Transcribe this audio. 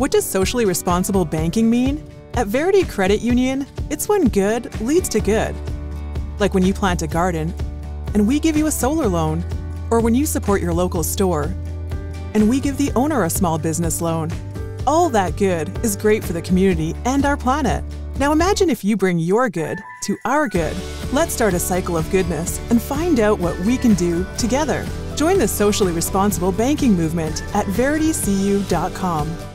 What does socially responsible banking mean? At Verity Credit Union, it's when good leads to good. Like when you plant a garden, and we give you a solar loan, or when you support your local store, and we give the owner a small business loan. All that good is great for the community and our planet. Now imagine if you bring your good to our good. Let's start a cycle of goodness and find out what we can do together. Join the socially responsible banking movement at veritycu.com.